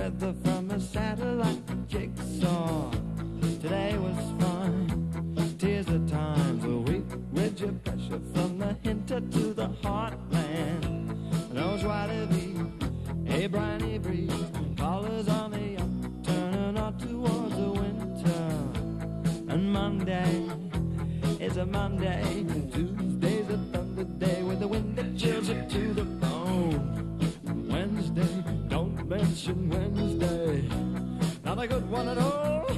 weather from a satellite jigsaw. Today was fun, tears of times a week with your pressure from the hinter to the heartland. Those white V, a briny breeze, colors on the up, turning on towards the winter. And Monday is a Monday, Tuesday's a thunder day with the wind that chills you to the bone. Wednesday, don't mention Wednesday, not a good one at all.